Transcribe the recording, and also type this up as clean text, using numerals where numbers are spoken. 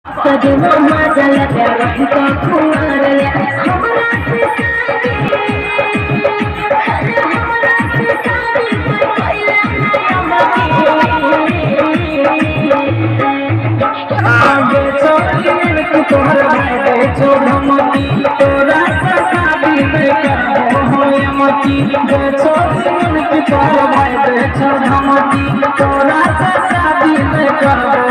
सजनो मजा लगा तो कुमार हमरा से तोहर भाई छो धमकी तोरा से शादी नहीं करबो हो यमती छो तोहर भाई छो धमकी तोरा से शादी नहीं करबो